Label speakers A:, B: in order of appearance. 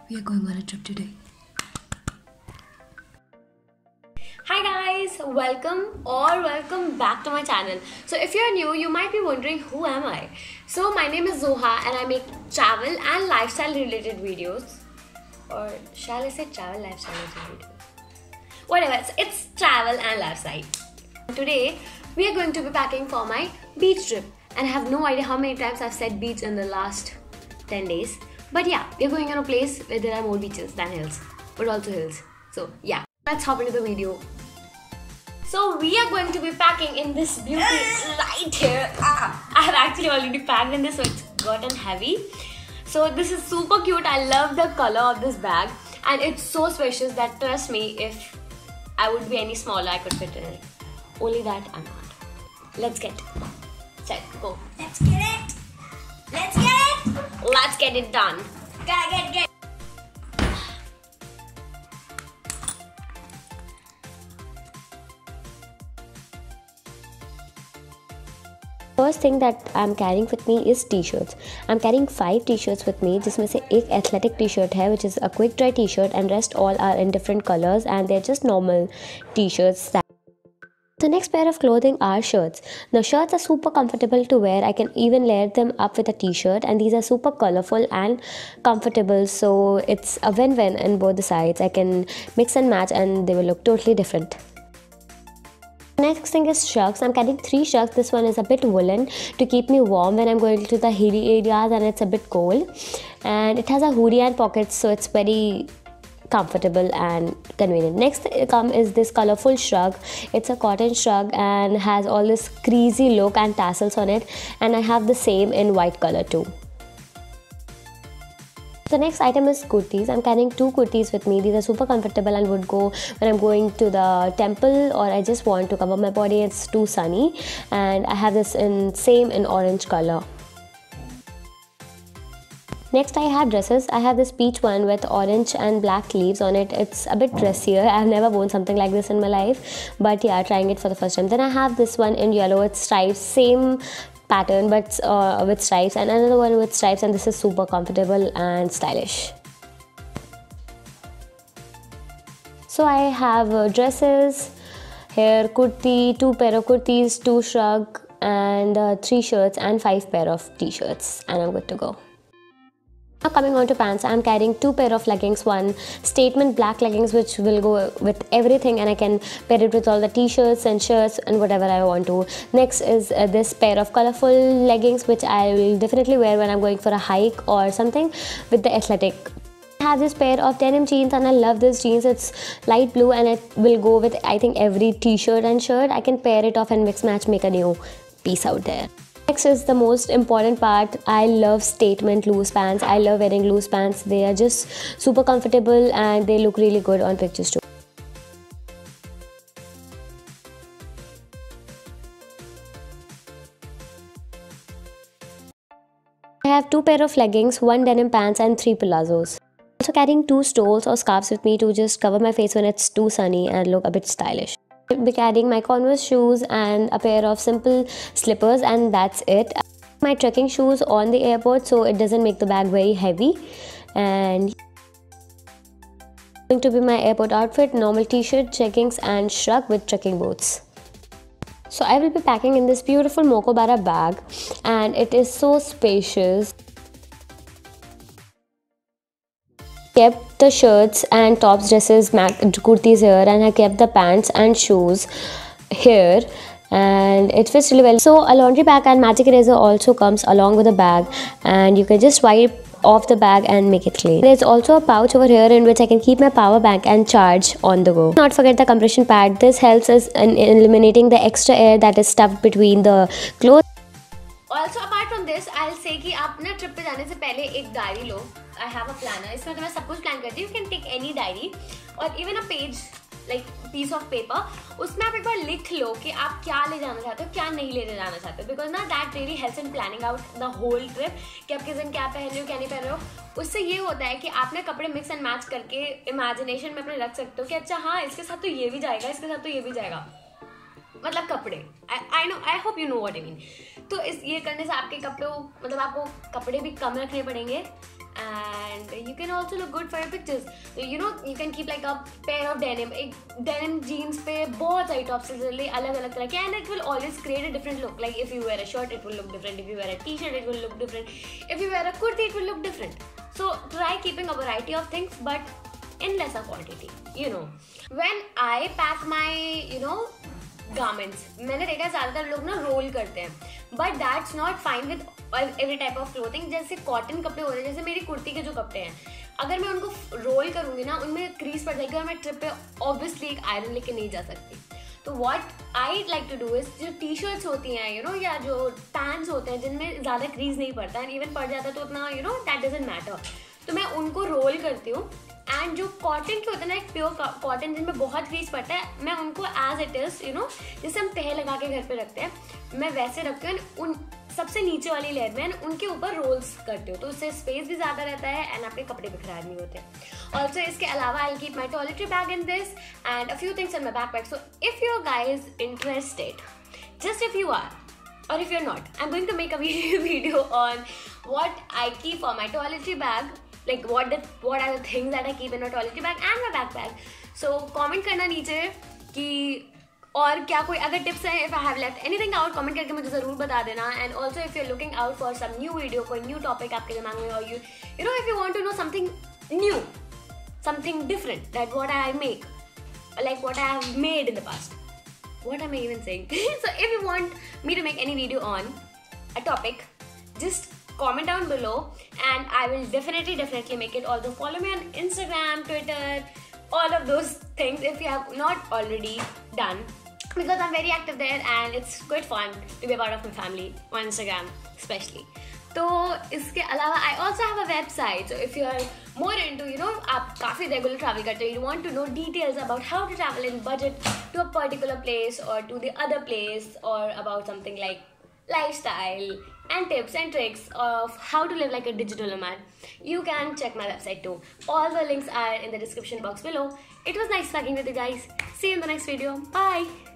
A: We are going on a trip today.
B: Hi guys, welcome back to my channel. So if you're new, you might be wondering who am I? So my name is Zoha and I make travel and lifestyle related videos. Or shall I say travel lifestyle related videos? Whatever, it's travel and lifestyle. Today we are going to be packing for my beach trip. And I have no idea how many times I've said beach in the last 10 days. But yeah, we're going on a place where there are more beaches than hills. But also hills. So yeah, let's hop into the video. So we are going to be packing in this beauty light here. I have actually already packed in this, so it's gotten heavy. So this is super cute. I love the color of this bag. And it's so spacious that, trust me, if I would be any smaller, I could fit in it. Only that I'm not. Let's get set, go.
A: Let's get it! Let's get it!
B: Let's get it done.
A: Gotta get.
C: First thing that I'm carrying with me is t-shirts. I'm carrying 5 t-shirts with me, जिसमें से एक athletic t-shirt है, which is a quick dry t-shirt, and rest all are in different colors and they're just normal t-shirts. The next pair of clothing are shirts. The shirts are super comfortable to wear. I can even layer them up with a t-shirt, and these are super colorful and comfortable, so it's a win-win in both the sides. I can mix and match and they will look totally different. Next thing is shrugs. I'm carrying 3 shrugs. This one is a bit woolen to keep me warm when I'm going to the hilly areas and it's a bit cold. And it has a hoodie and pockets, so it's very comfortable and convenient. Next is this colorful shrug. It's a cotton shrug and has all this creasy look and tassels on it. And I have the same in white color too. The next item is kurtis. I'm carrying 2 kurtis with me. These are super comfortable and would go when I'm going to the temple or I just want to cover my body. It's too sunny, and I have this in orange color. Next I have dresses. I have this peach one with orange and black sleeves on it. It's a bit dressier. I've never worn something like this in my life, but yeah, trying it for the first time. Then I have this one in yellow. It's stripes, same pattern but with stripes, and another one with stripes, and this is super comfortable and stylish. So I have dresses, here kurti, 2 pair of kurtis, 2 shrug, and 3 shirts and 5 pair of t-shirts, and I'm good to go. Now coming on to pants, I'm carrying 2 pair of leggings, one statement black leggings which will go with everything and I can pair it with all the t-shirts and shirts and whatever I want to. Next is this pair of colorful leggings which I will definitely wear when I'm going for a hike or something with the athletic. I have this pair of denim jeans and I love this jeans. It's light blue and it will go with I think every t-shirt and shirt. I can pair it off and mix match, make a new piece out there. Next is the most important part. I love statement loose pants. I love wearing loose pants. They are just super comfortable and they look really good on pictures too. I have 2 pair of leggings, 1 denim pants and 3 palazzos. Also carrying 2 stoles or scarves with me to just cover my face when it's too sunny and look a bit stylish. I'll be carrying my Converse shoes and a pair of simple slippers, and that's it. My trekking shoes on the airport so it doesn't make the bag very heavy. And going to be my airport outfit, normal t-shirt, jeggings and shrug with trekking boots. So I will be packing in this beautiful Mokobara bag and it is so spacious. Kept the shirts and tops, dresses, kurtis here, and I kept the pants and shoes here, and it fits really well. So a laundry bag and magic eraser also comes along with the bag, and you can just wipe off the bag and make it clean. There's also a pouch over here in which I can keep my power bank and charge on the go. Not forget the compression pad. This helps us in eliminating the extra air that is stuffed between the clothes.
B: Also apart from this, I'll say कि आप ना trip पे जाने से पहले एक diary लो. I have a planner. इसमें तो मैं सब कुछ प्लान करती हूँ. You can take any diary or even a page, like piece of paper. उसमें आप एक बार लिख लो कि आप क्या ले जाना चाहते हो, क्या नहीं ले जाना चाहते हो. Because ना that really helps in planning out the whole trip. कि आप किस दिन क्या पहन रहे हो, क्या नहीं पहन रहे हो. उससे ये होता है कि आपने कपड़े मिक्स एंड मैच करके इमेजिनेशन में अपने रख सकते हो कि अच्छा हाँ इसके साथ तो ये भी जाएगा, इसके साथ तो ये भी जाएगा. मतलब कपड़े, I hope you know what I mean. तो इस ये करने से आपके कपड़ों मतलब आपको कपड़े भी कम रखने पड़ेंगे and you can also look good for your pictures. So you know, you can keep like a pair of denim, एक denim jeans पे बहुत सारी tops literally अलग अलग तरह के, and it will always create a different look. Like if you wear a shirt, it will look different. If you wear a t-shirt, it will look different. If you wear a kurti, it will look different. So try keeping a variety of things, but in lesser quantity. You know, when I pack my garments, मैंने देखा है ज़्यादातर लोग ना role करते हैं, but that's not fine with every type of clothing. जैसे cotton कपड़े होते हैं, जैसे मेरी कुर्ती के जो कपड़े हैं, अगर मैं उनको रोल करूँगी ना, उनमें क्रीज पड़ जाएगी और मैं ट्रिप पे ऑब्वियसली एक आयरन लेके नहीं जा सकती. तो what I like to do is, जो टी शर्ट्स होती हैं या जो पैंट्स होते हैं जिनमें ज़्यादा क्रीज नहीं पड़ता है, इवन पड़ जाता है तो उतना दैट डजंट मैटर, तो मैं उनको रोल करती हूँ. एंड जो कॉटन के होते हैं ना, एक प्योर कॉटन जिनमें बहुत क्रीज पड़ता है, मैं उनको एज इट इज जैसे हम तह लगा के घर पे रखते हैं, मैं वैसे रखती हूँ. उन सबसे नीचे वाली लेयर में उनके ऊपर रोल्स करती हूँ, तो उससे स्पेस भी ज़्यादा रहता है एंड आपके कपड़े भी खराब नहीं होते. ऑल्सो इसके अलावा I keep my toiletry bag in this and a few things in my backpack. So if you guys interested, just if you are or if you're not, I'm going to make a video on what I keep for my toiletry bag, like what are the things that I keep in my toiletry bag and my backpack. So comment करना नीचे कि और क्या कोई अगर tips हैं, if I have left anything out, comment करके मुझे ज़रूर बता देना. And also if you're looking out for some new video, कोई new topic आपके दिमाग में, or if you want to know something new, something different, that what I make, like what I have made in the past. What am I even saying? So if you want me to make any video on a topic, just comment down below and I will definitely make it. Also follow me on Instagram, Twitter, all of those things if you have not already done, because I'm very active there and it's quite fun to be a part of my family on Instagram especially. तो इसके अलावा I also have a website, so if you are more into आप काफ़ी regular travel करते हो, you want to know details about how to travel in budget to a particular place or to the other place, or about something like lifestyle and tips and tricks of how to live like a digital nomad, you can check my website too. All the links are in the description box below. It was nice talking with you guys. See you in the next video. Bye.